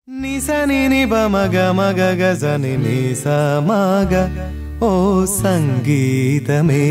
నిసని బమగ మగ గజని నిస మగ ఓ సంగీతమే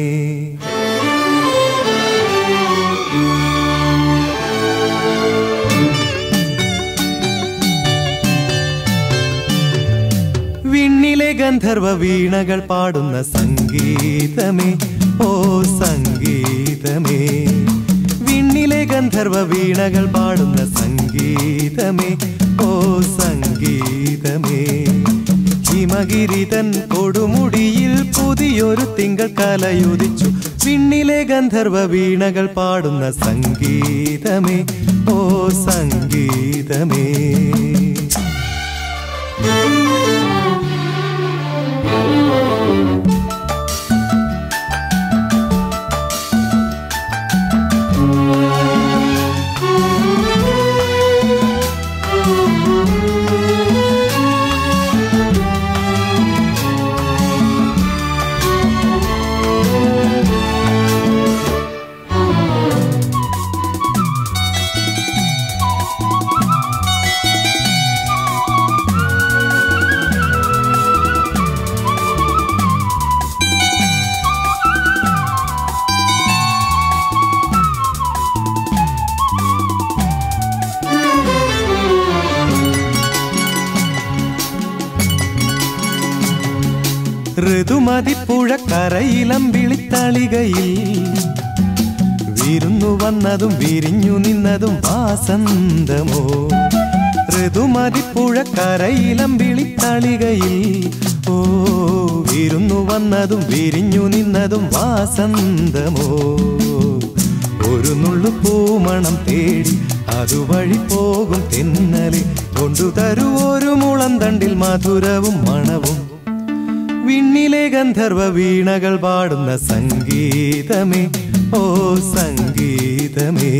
വിണ്ണിലെ ഗന്ധർവ വീണകൾ പാടുന്ന സംഗീതമേ ഓ സംഗീതമേ വിണ്ണിലെ ഗന്ധർവ വീണകൾ പാടുന്ന സംഗീതമേ ഓ സംഗീതമേ ഹിമഗിരിതൻ കൊടുമുടിയിൽ പുതിയൊരു തിങ്കൾ കലയുദിച്ചു വിണ്ണിലെ ഗന്ധർവ വീണകൾ പാടുന്ന സംഗീതമേ ഓ സംഗീതമേ ഋതുമതിപ്പുഴക്കരയിലം വിളിത്തളികയിൽ വിരുന്നു വന്നതും വിരിഞ്ഞു നിന്നതും വാസന്തമോ ഋതുമതിപ്പുഴക്കരയിലം വിളിത്തളികയിൽ ഓ വിരുന്നു വന്നതും വിരിഞ്ഞു നിന്നതും വാസന്തമോ ഒരു നുള്ളു പൂമണം തേടി അതുവഴി പോകും തെന്നലെ കൊണ്ടുതരൂ ഒരു മുളം തണ്ടിൽ മധുരവും മണവും വിണ്ണിലെ ഗന്ധർവ വീണകൾ പാടുന്ന സംഗീതമേ ഓ സംഗീതമേ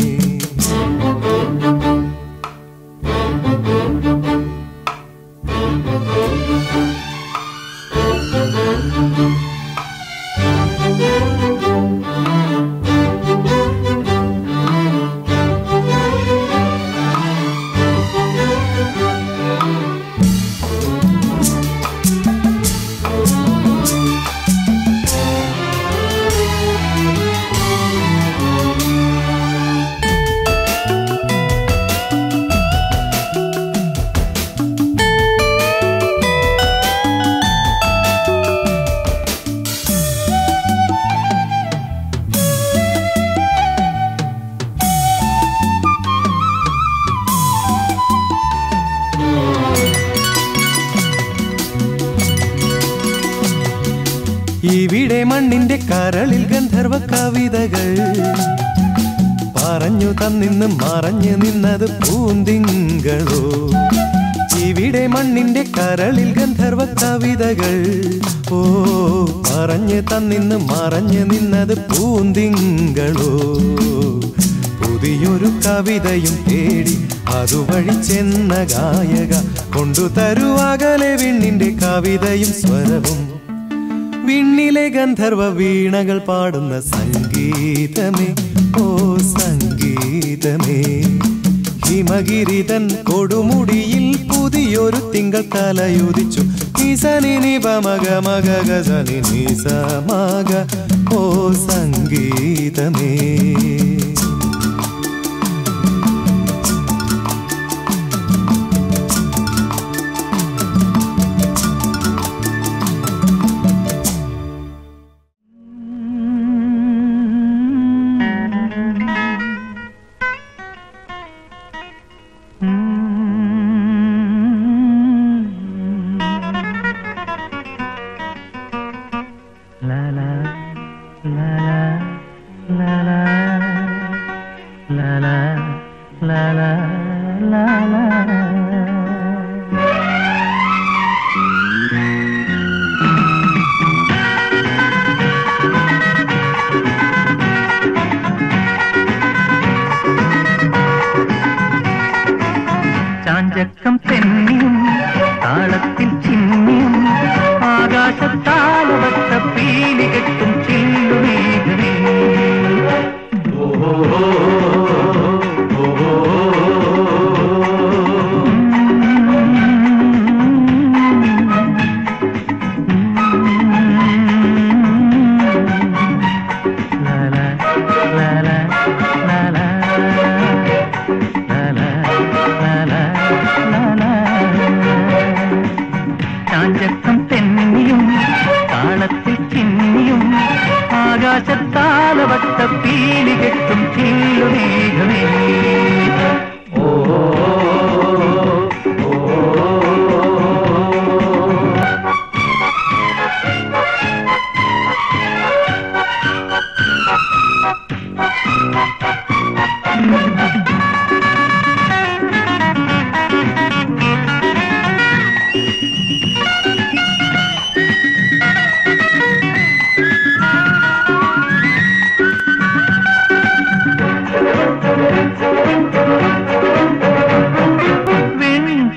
ഇവിടെ മണ്ണിന്റെ കരളിൽ ഗന്ധർവ കവിതകൾ പറഞ്ഞു തന്നിന്നും മറഞ്ഞു നിന്നത് പൂന്തിങ്കളോ ഇവിടെ മണ്ണിന്റെ കരളിൽ ഗന്ധർവ കവിതകൾ ഓ പറഞ്ഞു തന്നിന്നും മറഞ്ഞു നിന്നത് പൂന്തിങ്കളോ പുതിയൊരു കവിതയും തേടി അതുവഴി ചെന്ന ഗായക കൊണ്ടുതരൂ അകലെ വിണ്ണിന്റെ കവിതയും സ്വരവും വിണ്ണിലെ ഗന്ധർവ വീണകൾ പാടുന്ന സംഗീതമേ ഓ സംഗീതമേ ഹിമഗിരിതൻ കൊടുമുടിയിൽ പുതിയൊരു തിങ്കൾ കലയുദിച്ചു നിസനി ബമഗ മഗ ഗസനി നിസ മഗ ഓ സംഗീതമേ ചാഞ്ചക്കം തെന്നിയും താളത്തിൽ ചിന്നിയും ആകാശത്താലവട്ട പീലി കെട്ടും ചില്ലുമേഘമേ ഓ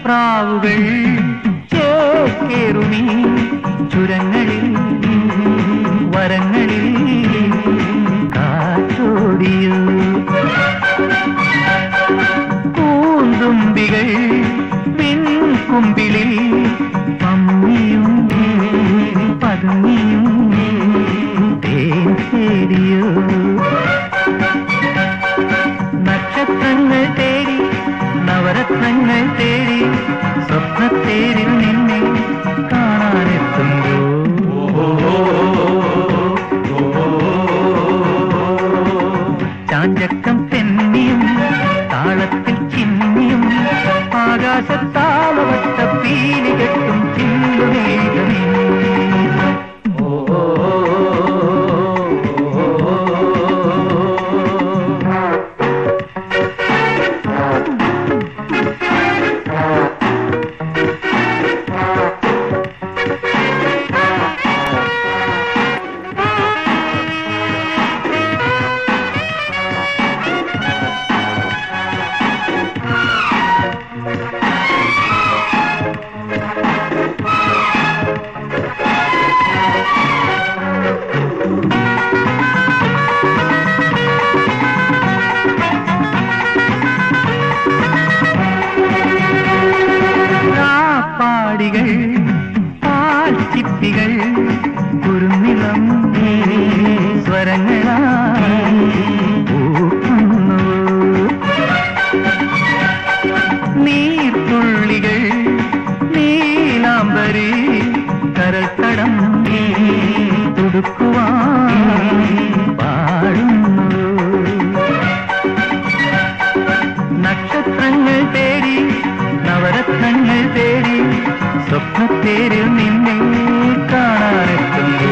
പ്രാവുകൾ ചേക്കേറുമീ ചുരങ്ങളിൽ വരങ്ങളിൽ കാറ്റോടിയോ പൂന്തുമ്പികൾ പിൻകുമ്പിളിൽ പമ്മിയും പതുങ്ങിയും തേൻ തേടിയോ നക്ഷത്രങ്ങൾ തേടി നവരത്നങ്ങൾ തേടി സ്വപ്നത്തേരിൽ നിന്നെ കാണാനെത്തുമ്പോ ചാഞ്ചക്കം തെന്നിയും താളത്തിൽ ചിന്നിയും ആകാശത്താളവട്ട പീലി കെട്ടും ചില്ലുമേഘമേ പാൽച്ചിപ്പികൾ കുറുനിളം സ്വരങ്ങളായി പൂക്കുന്നു നീർത്തുള്ളികൾ നീലാംബരി കരൾത്തടം തുടുക്കുവാൻ പാടുന്നു നക്ഷത്രങ്ങൾ തേടി നവരത്നങ്ങൾ തേടി സ്വപ്നത്തേരിൽ നിന്നെ കാണാനെത്തുന്നു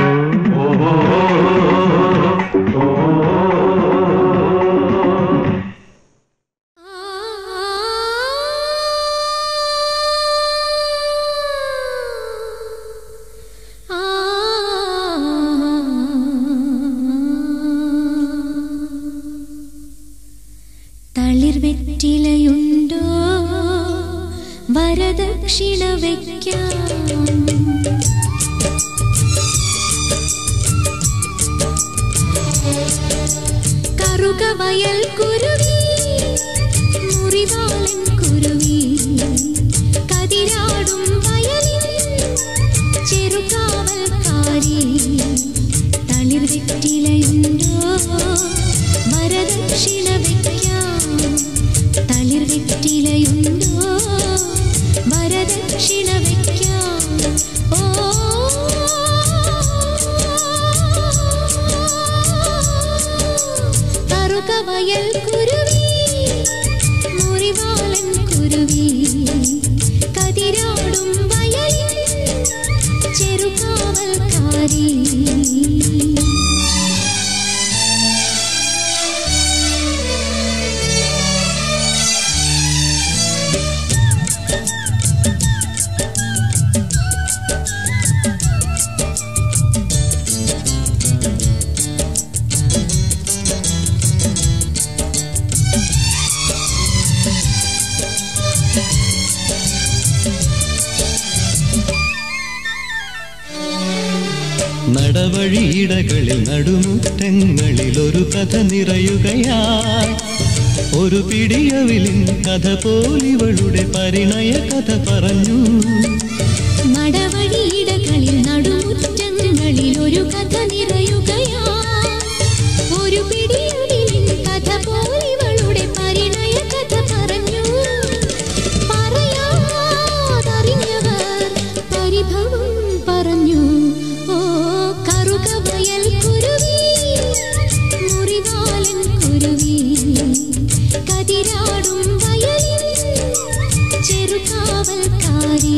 തളിർവെറ്റിലയുണ്ടോ വരദക്ഷിണ വയ്ക്കാം കറുകവയൽ കുരുവി മുറിവാളൻ കുരുവി കതിരാടും വയലിൽ ചെറുകാവൽക്കാരി തളിർവെറ്റിലയുണ്ടോ വരദക്ഷിണ വയ്ക്കാം തളിർവെറ്റിലയുണ്ടോ വരദക്ഷിണ വയ്ക്കാം കറുകവയൽ കുരുവി മുറിവാളൻ കുരുവി കതിരാടും വയലിൽ ചെറുകാവൽക്കാരി നടവഴിയിടകളിൽ നടുമുറ്റങ്ങളിൽ ഒരു കഥ നിറയുകയായി ഒരു പിടിയവിലിൻ കഥ പോലിവളുടെ പരിണയ കഥ പറഞ്ഞു നടവഴിയിടകളിൽ നടുമുറ്റങ്ങളിൽ ഒരു കഥ നിറയുകയായി ഒരു പിടിയവിലിൻ കഥ പോലിവളുടെ പരിണയ കഥ പറഞ്ഞു പറയാതറിഞ്ഞവർ പരിഭവം പറഞ്ഞു കറുകവയൽ കുരുവി മുറിവാലൻ കുരുവി കതിരാടും വയലിൽ ചെറുകാവൽക്കാരി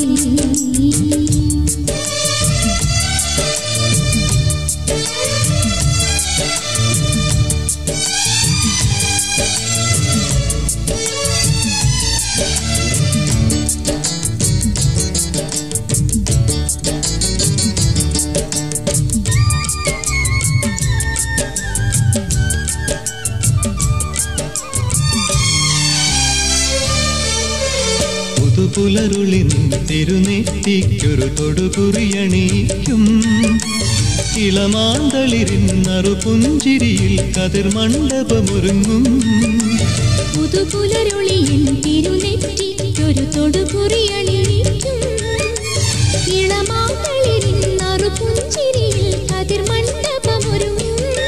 പുതുപുലരുളി നിൻ തിരുനെറ്റിക്കൊരു തൊടുകുറിയണിയിക്കും. ഇളമാന്തളിരിൻ നറുപുഞ്ചിരിയിൽ കതിർമണ്ഡപമൊരുങ്ങും. പുതുപുലരുളിയിൽ തിരുനെറ്റിക്കൊരു തൊടുകുറിയണിയിക്കും. ഇളമാന്തളിരിൻ നറുപുഞ്ചിരിയിൽ കതിർമണ്ഡപമൊരുങ്ങും.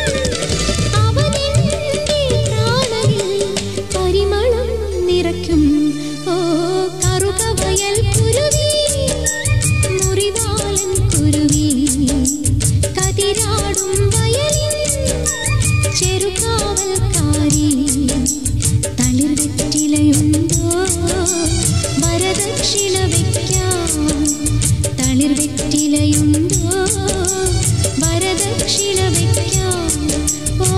അവനെന്റെ പ്രാണനിൽ പരിമളം നിറയ്ക്കും. ഓ കറുകവയൽ കുരുവി, മുറിവാലൻ കുരുവി, കതിരാടും വയലിൻ ചെറുകാവൽക്കാരി. തളിർവെറ്റിലയുണ്ടോ വരദക്ഷിണ വയ്ക്കാം? തളിർവെറ്റിലയുണ്ടോ വരദക്ഷിണ വയ്ക്കാം? ഓ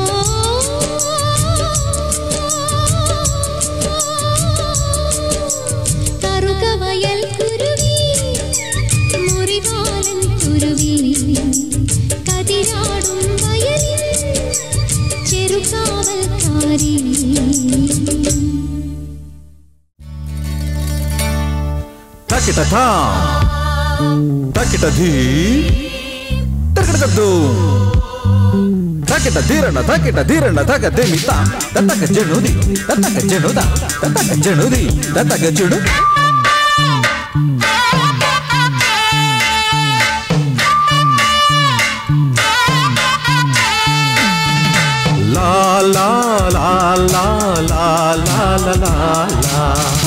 കറുകവയൽ കുരുവി, മുറിവാലൻ കുരുവി, കതിരാടും വയലിൻ ചെറുകാവൽക്കാരി. Takita tha, takita dhi, takita du, takita dhirana, takita demita, tataka janudi, tataka januda, tataka janudi, tataka janu. La la la la la la la la la.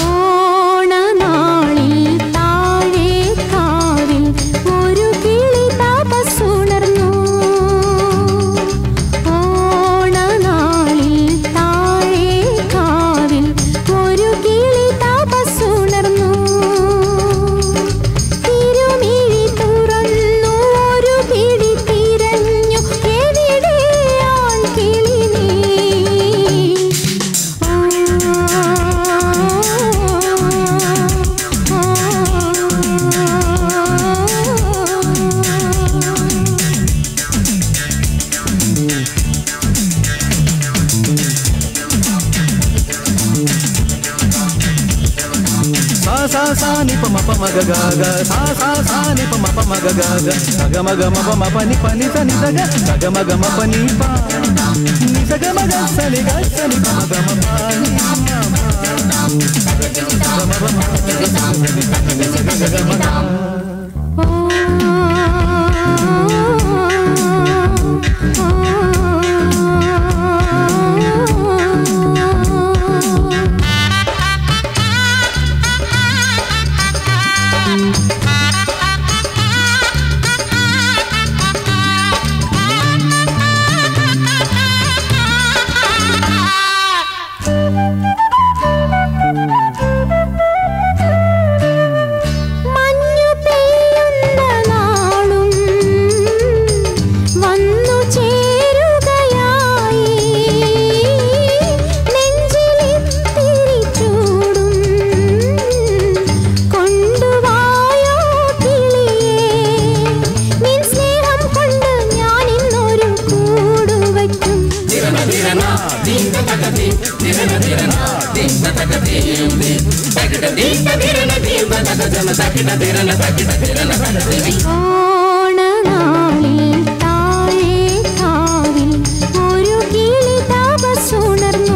Ni pa ma pa ma ga ga ga sa ni pa ma pa ma ga ga ga ga ma pa ma pa ni sa ni sa ga ma pa ni pa ni sa ga ma ga sa ni pa ma ga ma pa ni ഓണനാളിൽ താഴെ കാവിൽ ഒരു കിളി തപസ്സുണർന്നു.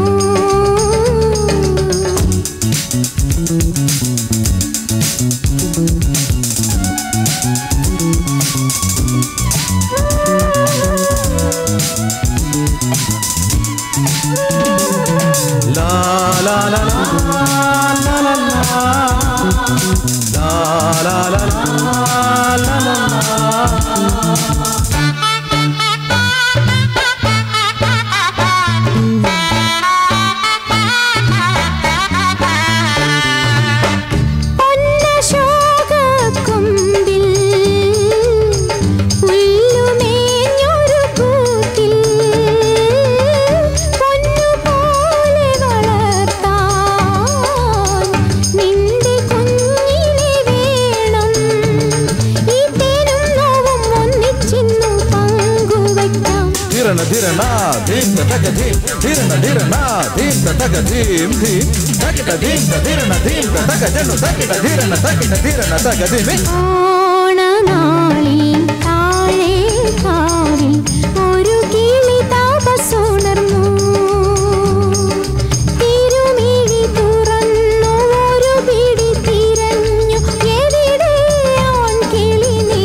La la la la la la la la la la la la ധിരണ ധീം തക ധീം ധിരണ ധിരണ ധീം തക ധീം ധീം തകിട ധീം ധിരണ ധീം തക ജനു തകിട ധിരണ തക ധീം ഓണനാളിൽ താഴെ കാവിൽ ഒരു കിളി തപസ്സുണർന്നു. തിരുമിഴി തുറന്നു ഒരു പിടി തിരഞ്ഞു എവിടെ ആൺകിളി നീ.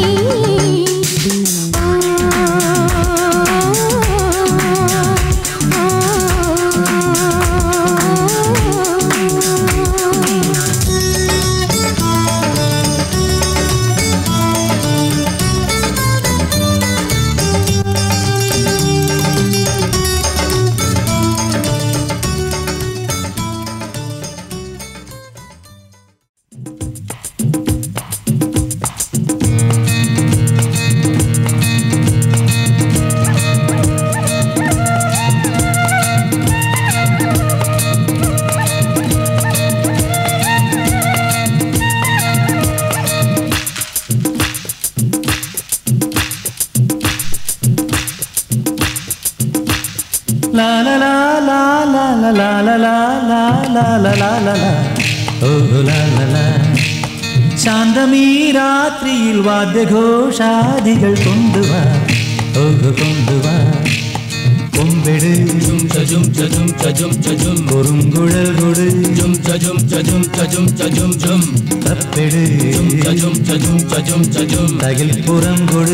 La la la la la la la la la la la la la la la oh la la la ശാന്തമീ രാത്രിയിൽ വാദ്യഘോഷാദികൾ കൊണ്ടുവാ കൊണ്ടുവാ കൊമ്പെട് കുറുങ്കുഴൽ കൊട് തപ്പെട് തകിൽപ്പുറം കൊട്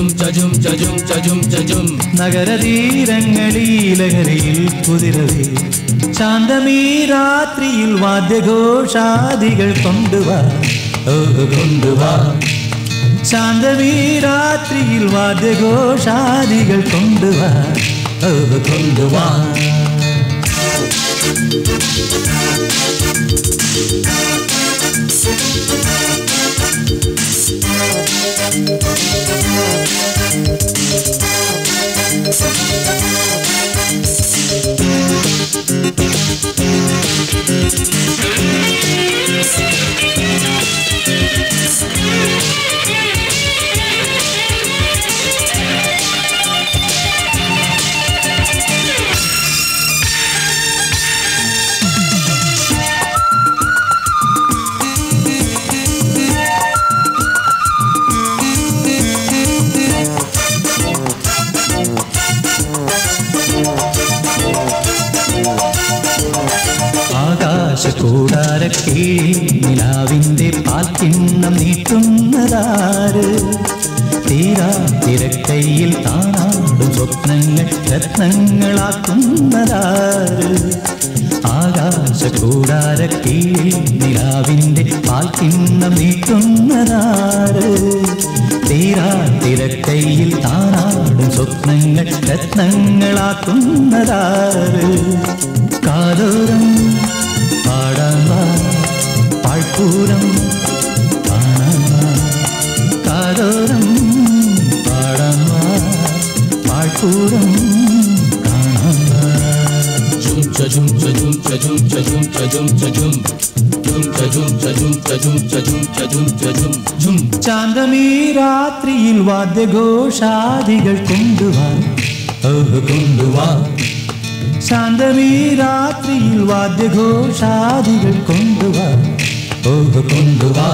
നഗരതീരങ്ങളിലകരയിൽ കുതിരവേ ശാന്തമീ രാത്രിയിൽ വാദ്യഘോഷാദികൾ കൊണ്ടുവാ കൊണ്ടുവാ ശാന്തമീ രാത്രിയിൽ വാദ്യഘോഷാദികൾ കൊണ്ടുവാ കൊണ്ടുവാ കൂടാരക്കീഴിൽ നിലാവിൻ്റെ പാൽക്കിണ്ണം നീട്ടുന്നതാര് തീരാ തിരക്കൈയിൽ താനാടും സ്വപ്നങ്ങൾ രത്നങ്ങളാക്കുന്നതാര് ആകാശകൂടാരക്കീഴിൽ നിലാവിൻ്റെ പാൽക്കിണ്ണം നീട്ടുന്നതാര് തീരാ തിരക്കൈയിൽ താനാടും സ്വപ്നങ്ങൾ രത്നങ്ങളാക്കുന്നതാര് കാതോരം പാടാ പാഴ്പൂരം കാണാ കാതോരം പാടാ പാഴ്പൂരം ചാന്തമീ രാത്രിയിൽ വാദ്യഘോഷാദികൾ കൊണ്ടുവാ കൊണ്ടുവാ ശാന്തമീ രാത്രിയിൽ വാദ്യഘോഷാദികൾ കൊണ്ടുവാ കൊണ്ടുവാ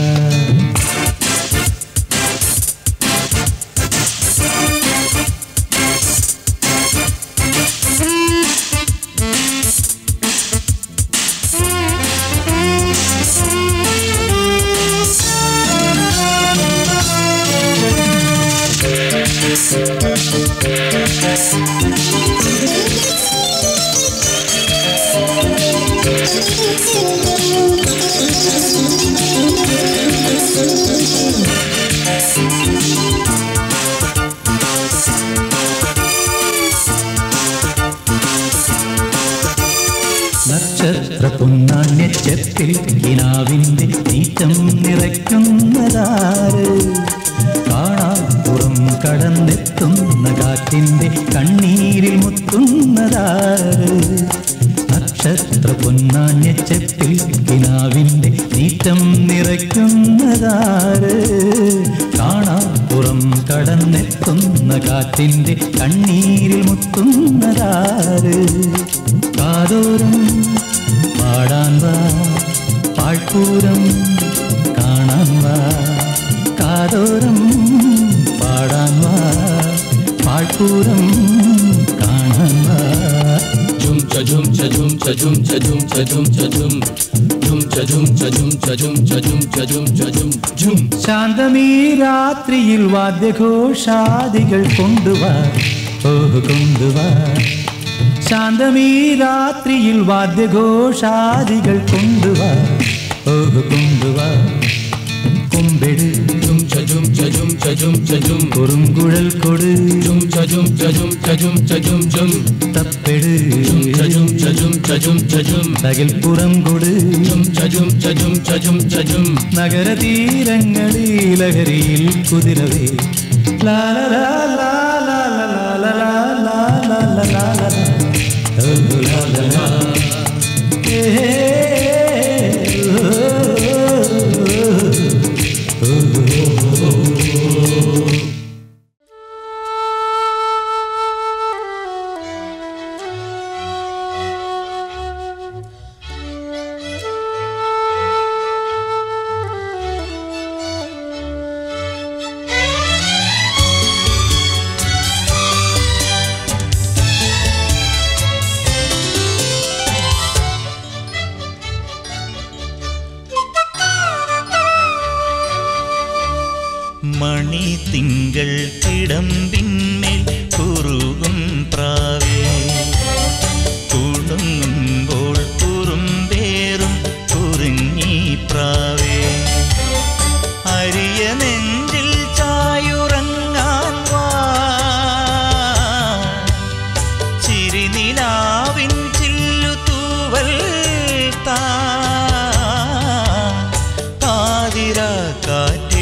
നക്ഷത്ര പുന്നാണ്യച്ചെപ്പിൽ കിനാവിൻ്റെ നീറ്റം നിറയ്ക്കുന്നതാര് കാണാപ്പുറം കടന്നെത്തുന്ന കാറ്റിൻ്റെ കണ്ണീരിൽ മുത്തുന്നതാര് നക്ഷത്ര പൊന്നാണ്യച്ചെപ്പിൽ കിനാവിൻ്റെ നീറ്റം നിറയ്ക്കുന്നതാര് കാണാപ്പുറം കടന്നെത്തുന്ന കാറ്റിൻ്റെ കണ്ണീരിൽ മുത്തുന്നതാര് കാതോരം പാടാൻ വാ പാഴ്പൂരം കാണാൻ വാ കാതോരം പാടാൻ വാ പാഴ്പൂരം കാണാൻ വാ Jum cha jum cha jum cha jum cha jum cha jum cha jum jum cha jum cha jum cha jum cha jum cha jum cha jum jum ശാന്തമീ രാത്രിയിൽ വാദ്യഘോഷാദികൾ കൊണ്ടുവാ ഓഹ് കൊണ്ടുവാ ശാന്തമീ രാത്രിയിൽ വാദ്യഘോഷാദികൾ കൊണ്ടുവാ ഓഹ് കൊണ്ടുവാ കുമ്പെട് jum cha jum cha jum cha jum cha jum കുറുങ്കുഴൽ കൊട് jum cha jum cha jum cha jum cha jum jum തപ്പെട് jum cha jum cha jum cha jum cha jum തകിൽപ്പുറം കൊട് jum cha jum cha jum cha jum cha jum നഗരതീരങ്ങളിൽ ലഹരിയിൽ കുതിരവേ ലാലാ ലാലാ ലാലാ ലാലാ ലാലാ ലാലാ മണിത്തിങ്കൾ കിടമ്പിന്മേൽ കുറുകും പ്രാവേ കുടുങ്ങുമ്പോൾ കുറുമ്പേറും കുറുങ്ങി പ്രാവേ അരിയ നെഞ്ചിൽ ചായുറങ്ങാൻ വാ ചിരിനിലാവിൻ ചില്ലുതൂവൽ താ പാതിരാ കാറ്റിൽ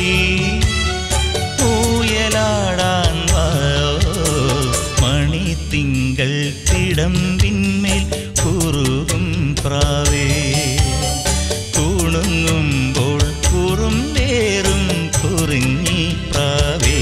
മണിത്തിങ്കൾ കിടമ്പിന്മേൽ കുറുകും പ്രാവേ കുണുങ്ങുമ്പോൾ കുറുമ്പേറും കുറുങ്ങി പ്രാവേ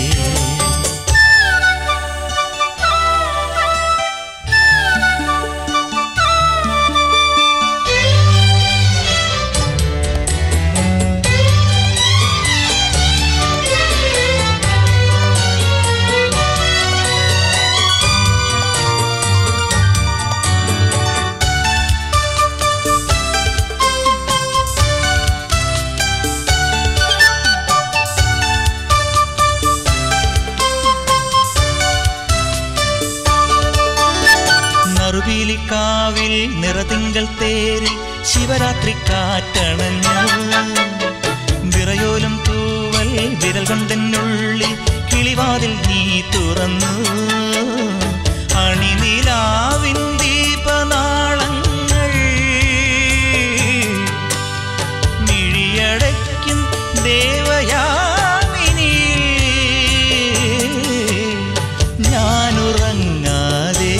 കാവിൽ നിറതിങ്കൾ തേരിൽ ശിവരാത്രി കാറ്റണഞ്ഞു വിറയോലും തൂവൽ വിരൽ കൊണ്ടെന്നുള്ളിൽ കിളിവാതിൽ നീ തുറന്നു അണിനിലാവിൻ ദീപനാളങ്ങൾ മിഴിയടയ്ക്കും ദേവയാമിനി ഞാനുറങ്ങാതെ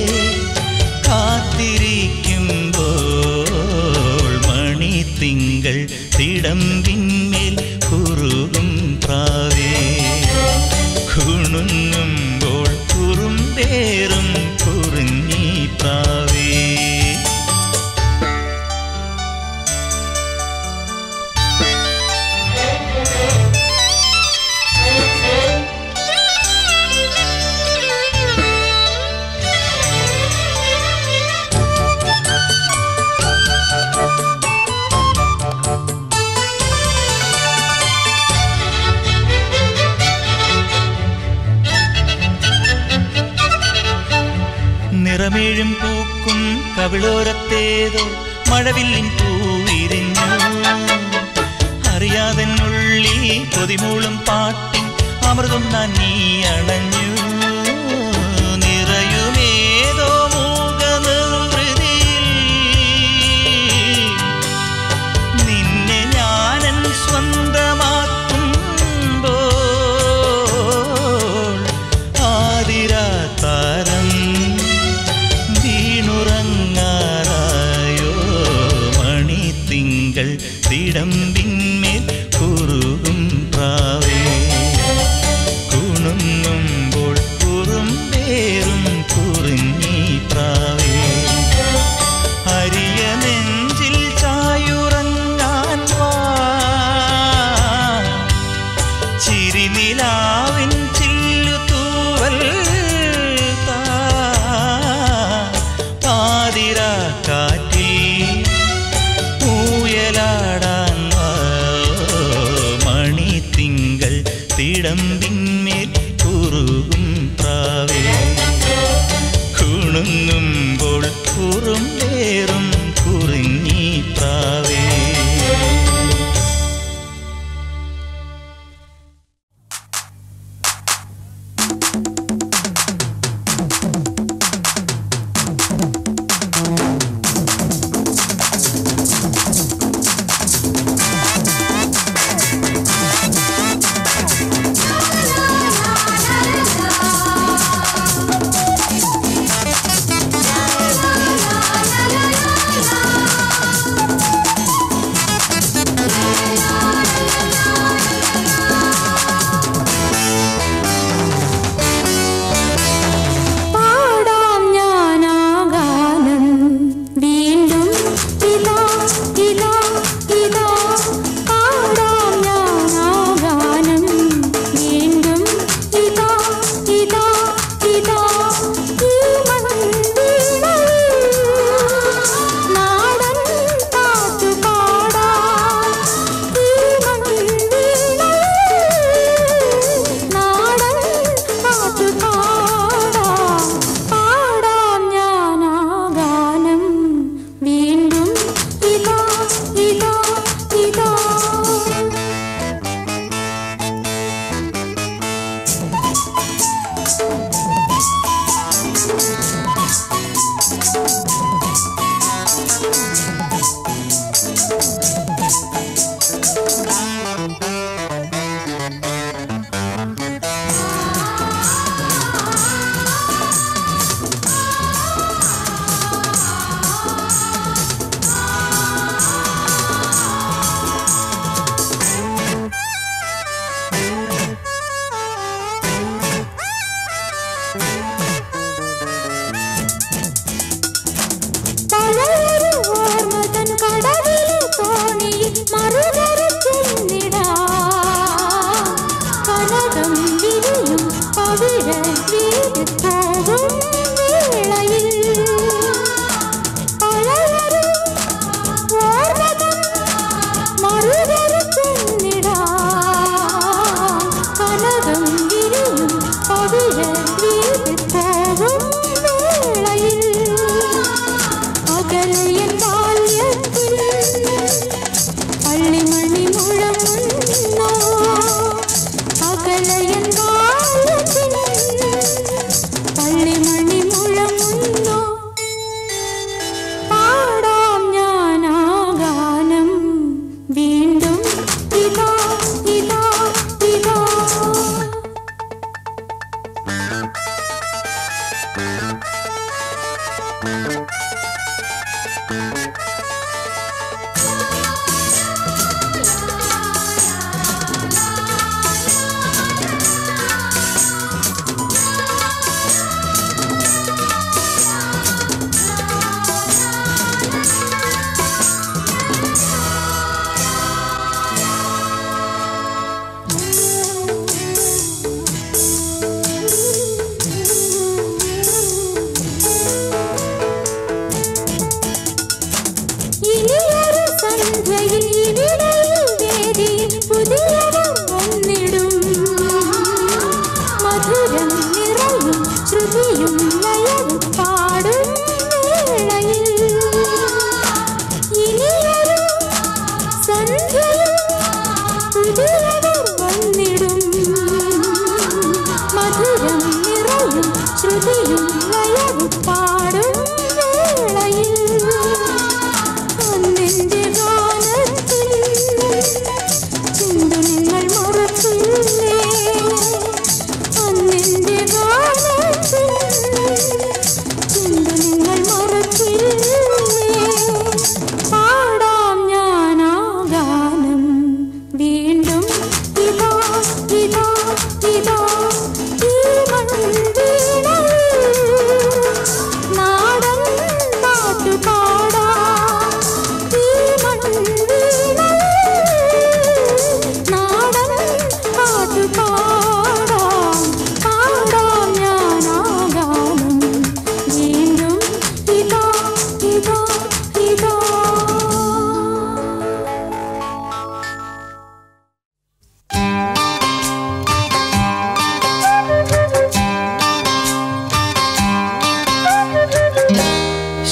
കാത്തിരിക്കുമ്പോൾ മണിത്തിങ്കൾ തിടമ്പിന്മേൽ കുറുകും പ്രാവേ കുണുങ്ങുമ്പോൾ കുറുമ്പേറും കുറുങ്ങി പ്രാവേ നിറമേഴും പൂക്കും കവിളോരത്തേതോ മഴവില്ലിൻ പൂവിരിഞ്ഞു അറിയാതെന്നുള്ളിൽ കൊതിമൂളും പാട്ടിൻ അമൃതം നീ അണഞ്ഞു നിറയുമേതോ മൂകനിർവൃതിയിൽ നിന്നെ ഞാനൻ സ്വന്തമാക്കുമ്പോൾ ആതിരാതാരം മണിത്തിങ്കൾ തിടമ്പിന്മേൽ കുറുകും പ്രാവേ കുണുങ്ങും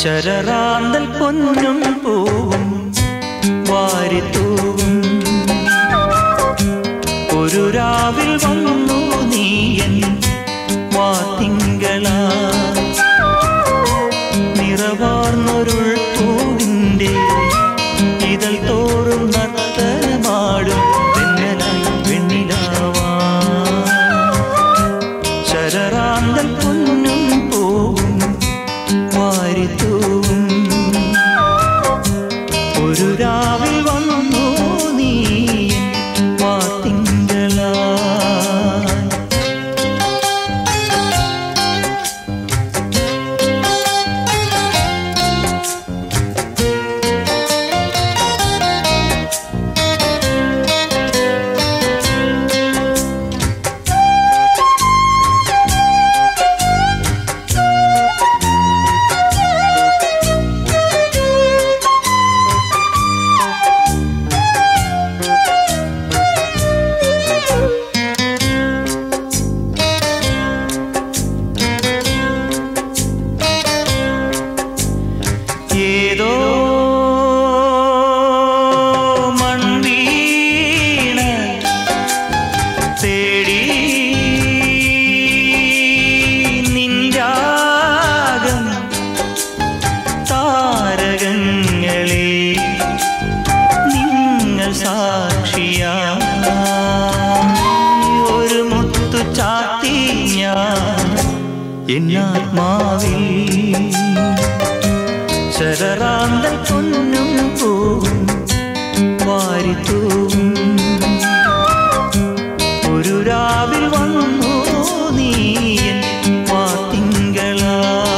ശരറാന്തൽ പൊന്നും പൂവും വാരിത്തൂവും ഒരു രാവിൽ വന്നു നീയൻ വാത്തിങ്കളാ നിറവാർന്നൊരുൾ പൂവിൻ്റെ ഇതൾ തോറും നർത്തനമാടും വെണ്ണലായി വെണ്ണിലാവാ ശരറാന്തൽ പൊന്നും പൂവും വാരിത്തൂവും ഒരു രാവിൽ വന്നു നീ വാത്തിങ്കളാ ഏതോ മൺവീണ തേടി നിൻരാഗം താരകങ്ങളെ നിങ്ങൾ സാക്ഷിയാ ഒരു മുത്തു ചാത്തി ഞാൻ എന്നാത്മാവിൽ ശരറാന്തൽ പൊന്നും പൂവും വാരിത്തൂവും ഒരു രാവിൽ വന്നു നീയൻ വാത്തിങ്കളാ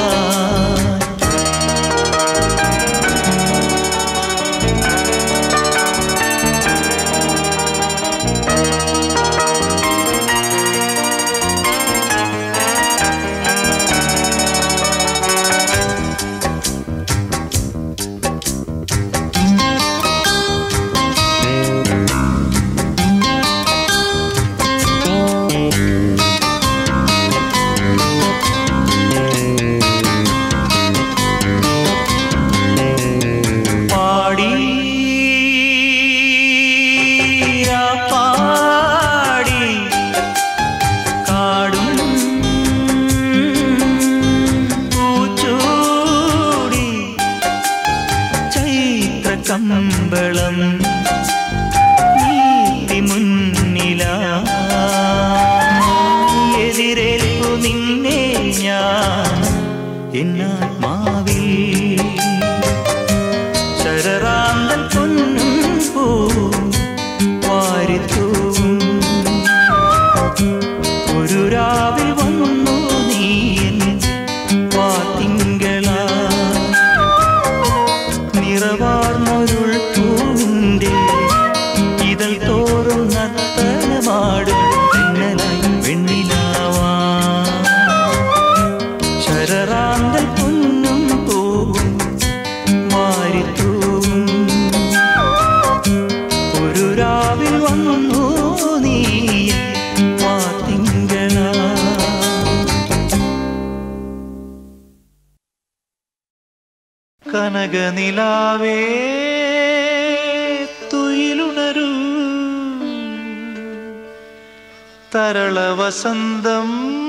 കമ്പളം നീതി മുന്നിലാ എതിരേൽപ്പു നിന്നെ ഞാൻ എന്നാത്മാവിൽ ശരറാന്തൽ പൊന്നും പൂവും വാരിത്തൂവും ഒരു രാവിൽ വന്നു നീയൻ വാത്തിങ്കളാ നിറവാർന്നൊരുൾ പൂവിൻ്റെ ഇതൾ തോറും നർത്തനമാടും വെണ്ണലായി വെണ്ണിലാവാ ശരറാന്തൽ പൊന്നും പൂവും വാരിത്തൂവും ഒരു രാവിൽ വന്നു നീ വാത്തിങ്കളാ കനകനിലാവേ തുയിലുണരൂ തരള വസന്തം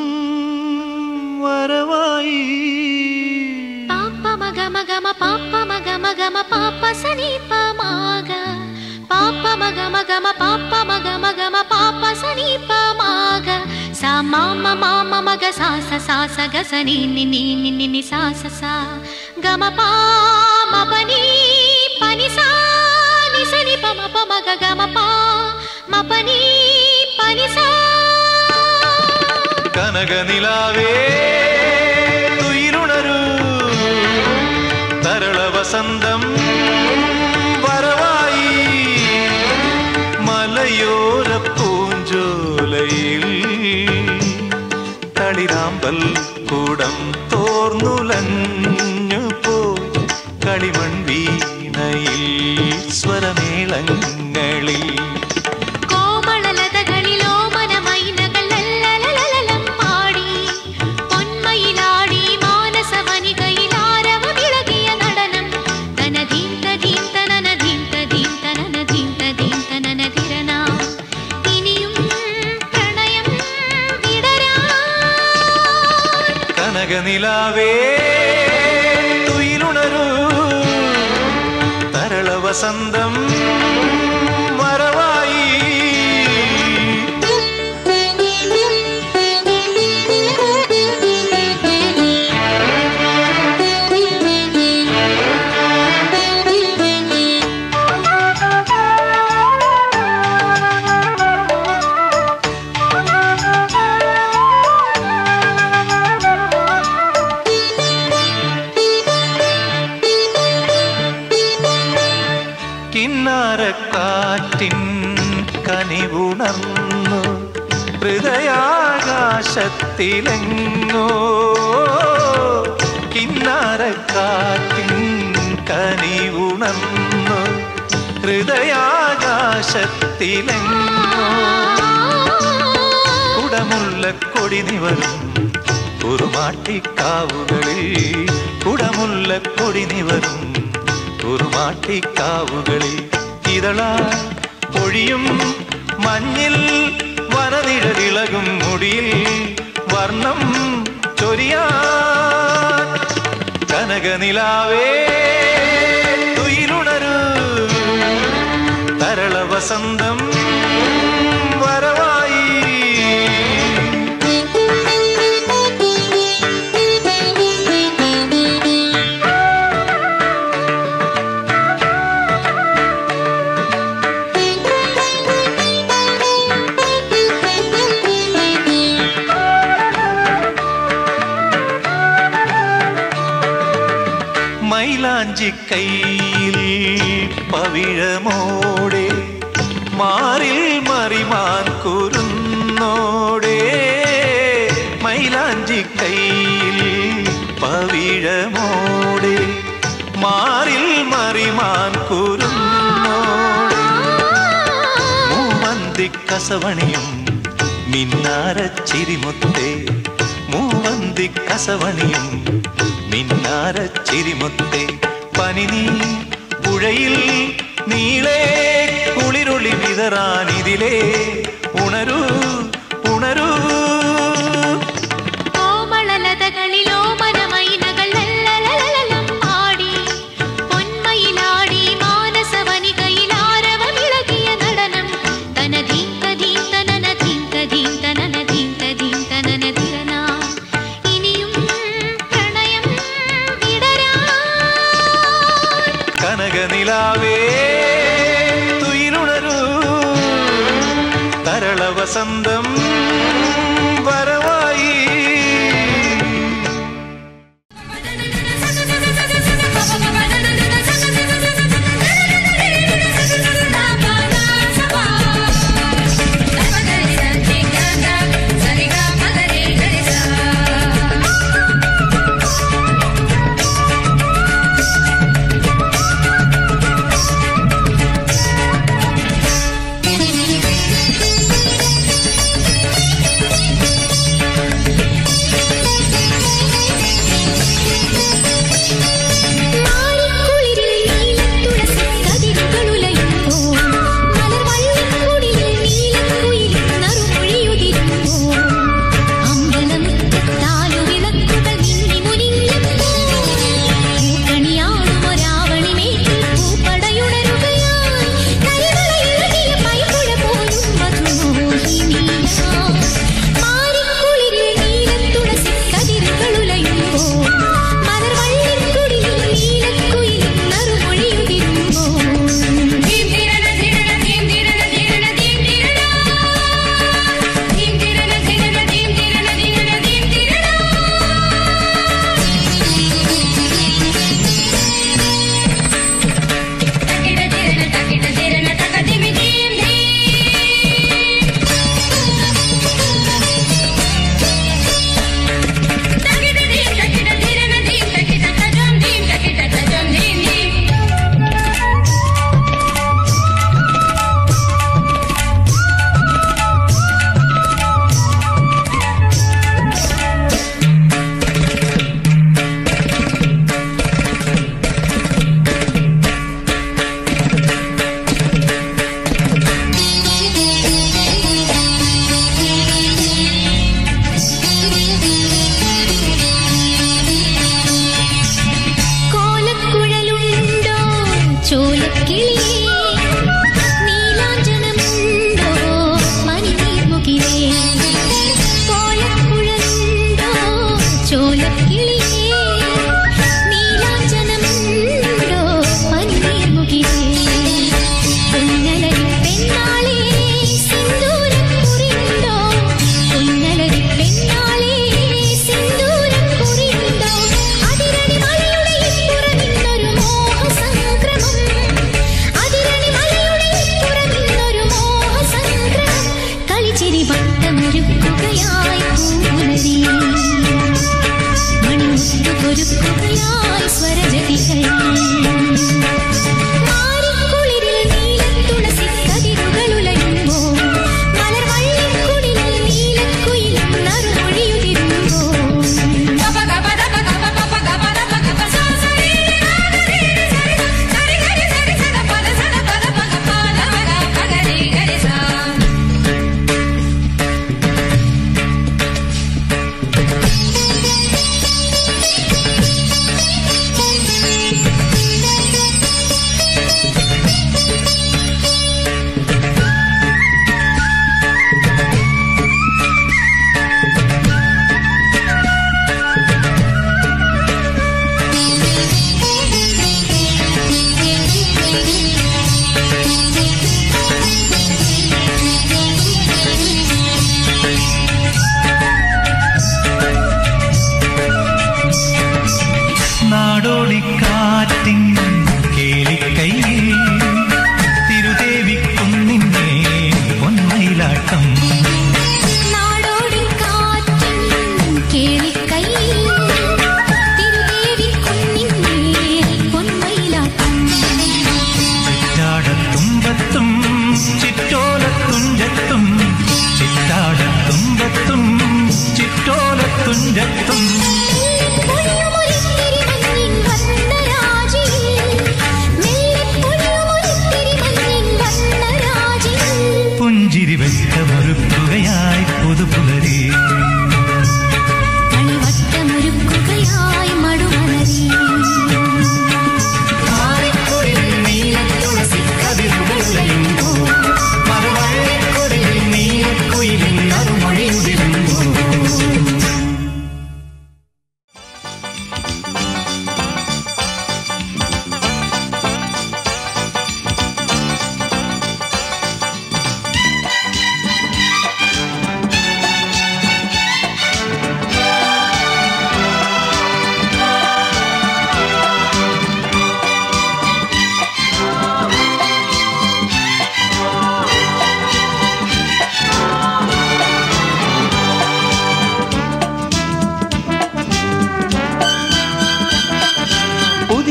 വരവായി പാപ്പ മഗ മഗ മ പാപ്പ മഗ മഗ മ പാപ്പ സനീപ മാഗ പാപ്പ മഗ മഗ മ പാപ്പ മഗ മഗ മ പാപ്പ സനീപ മാഗ സ മാമ മാമ മഗ സാ സ സാ സ ഗ സ നി നി നി നി നി നി സാ സ സ ഗ മ പ മ പ നി പ നി സ നി സ നി പ മ പ മ ഗ ഗ മ പ മ പ നി പ നി സ കനകനിലാവേ തുയിലുണരൂ തരള വസന്തം വരവായി മലയോര പൂഞ്ചോലയിൽ തളിരാമ്പൽ കൂടം തോർന്നുലഞ്ഞു പോയി കളിമൺ വീണയിൽ സ്വരമേളങ്ങളിൽ പാടി പൊന്മയിലാടി മാനസവനികയിൽ ആരവ വിളകി കനകനിലാവേ തുയിലുണരൂ തരള വസന്തം വരവായി കിന്നാരക്കാറ്റിൻ കനിവുണർന്നു ഹൃദയാകാശത്തിലെങ്ങോ കിന്നാരക്കാറ്റിൻ കനിവുണർന്നു ഹൃദയാകാശത്തിലെങ്ങോ കുടമുല്ലക്കൊടി നിവരും കുറുമാട്ടിക്കാവുകളിൽ കുടമുല്ലക്കൊടി നിവരും കുറുമാട്ടിക്കാവുകളിൽ ഇതളാ പൊഴിയും മഞ്ഞിൽ വനനിഴലിളകും മുടിയിൽ വർണ്ണം ചൊരിയാൻ കനകനിലാവേ തുയിലുണരൂ തരള വസന്തം വരവായി മൈലാഞ്ചിക്കൈയിൽ പവിഴമോടെ മാറിൽ മറിമാൻ കുരുന്നോടെ മൈലാഞ്ചിക്കൈയിൽ പവിഴമോടെ മാറിൽ മറിമാൻ കുരുന്നോടെ മൂവന്തിക്കസവണിയും മിന്നാരച്ചിരിമുത്തേ മൂവന്തിക്കസവണിയും മിന്നാരച്ചിരിമുത്തേ പനിനീ പുഴയിൽ നീളേ കുളിരുളി വിതറാനിതിലേ ഉണരൂ ഉണരൂ കോമളലതകളിലോ മനമൈനകൾ ലല്ലലലലം ആടി പൊന്മയിലാടി മാനസവനികയിൽ ആരവമിളകിയ നടനം തനധീം തധീം തനനധീം തധീം തനനധീം തധീം തനനധിരനാ ഇനിയും പ്രണയം വിടരാൻ കനകനിലാവേ തുയിലുണരൂ തരള വസന്തം വരവായി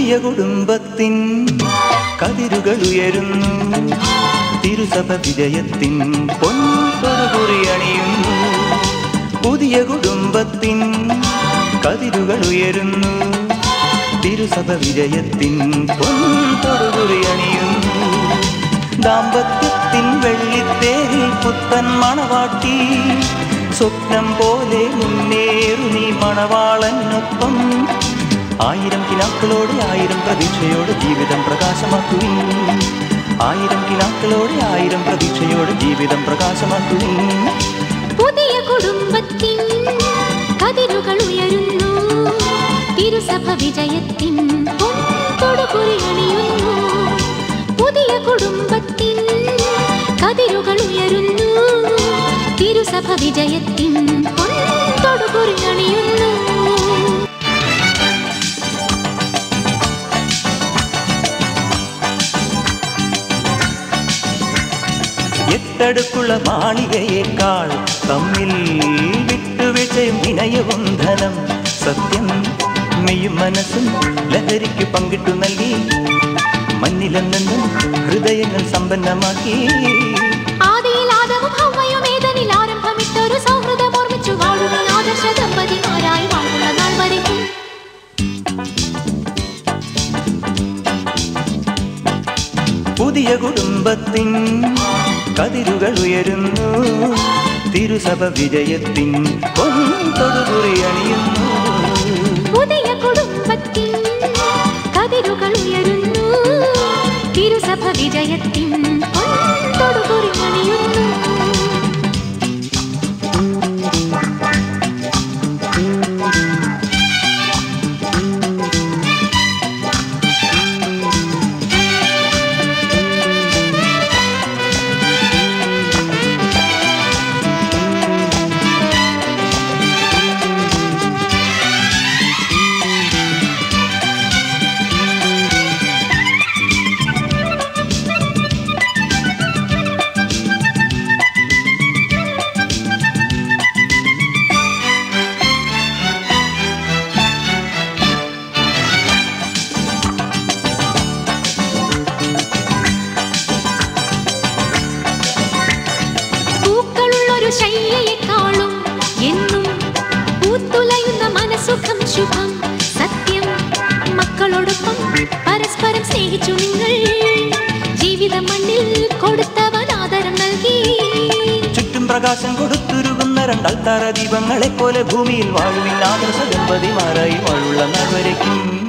പുതിയ കുടുംബത്തിൻ കതിരുകൾ ഉയരുന്നു തിരുസഭ വിജയത്തിൻ പൊൻപൊറുകുറി അണിയുന്നു പുതിയ കുടുംബത്തിൻ കതിരുകൾ ഉയരുന്നു തിരുസഭ വിജയത്തിൻ പൊൻപൊറുകുറി അണിയുന്നു ദാമ്പത്യത്തിൻ വെള്ളിത്തേരിൽ പുത്തൻ മണവാട്ടി സ്വപ്നം പോലെ മുന്നേറു നീ മണവാളനൊപ്പം ആയിരം കിനാക്കളോടെ ആയിരം പ്രതീക്ഷയോടെ ജീവിതം പ്രകാശമാക്കുവിൻ ആയിരം കിനാക്കളോടെ ആയിരം പ്രതീക്ഷയോടെ ജീവിതം പ്രകാശമാക്കുവിൻ പുതിയ കുടുംബത്തിൻ കതിരുകൾ ഉയരുന്നു തിരുസഭ വിജയത്തിൻ പൊൻതൊടുകുറി അണിയുന്നു പുതിയ കുടുംബത്തിൻ കതിരുകൾ ഉയരുന്നു തിരുസഭ വിജയത്തിൻ പൊൻതൊടുകുറി അണിയുന്നു എട്ടടുക്കുള്ള മാളികയേക്കാൾ തമ്മിൽ വിട്ടുവീഴ്ചയും വിനയവും ധനം സത്യം മെയ്യും മനസ്സും ലഹരിക്ക് പങ്കിട്ടു നൽകി മഞ്ഞിലെന്നും ഹൃദയങ്ങൾ സമ്പന്നമാക്കി ആദിയിൽ ആദവും ഹവ്വയും ഏദനിൽ ആരംഭമിട്ടൊരു സൗഹൃദം ഓർമ്മിച്ചു വാഴുവിൻ ആദർശ ദമ്പതിമാരായി വാഴുന്ന നാൾ വരയ്ക്കും പുതിയ കുടുംബത്തിൻ കതിരുകൾ ഉയരുന്നു തിരുസഭ വിജയത്തിൻ പൊൻതൊടുകുറി അണിയുന്നു പുതിയ കുടുംബത്തിൻ കതിരുകൾ ഉയരുന്നു തിരുസഭ വിജയത്തിൻ പൊൻതൊടുകുറി അണിയുന്നു ശയ്യയെക്കാളും എന്നും പൂത്തുലയുന്ന മനസുഖം ശുഭം സത്യം മക്കളോടൊപ്പം പരസ്പരം സ്നേഹിച്ചു നിങ്ങൾ ജീവിത മണ്ണിൽ കൊടുത്തവൻ ആദരം നൽകി ചുറ്റും പ്രകാശം കൊടുത്തുരുകുന്ന രണ്ടാൾത്താര ദീപങ്ങളെ പോലെ ഭൂമിയിൽ വാഴുവിൻ ആദർശ ദമ്പതിമാരായി വാഴുള്ള നാൾ വരയ്ക്കും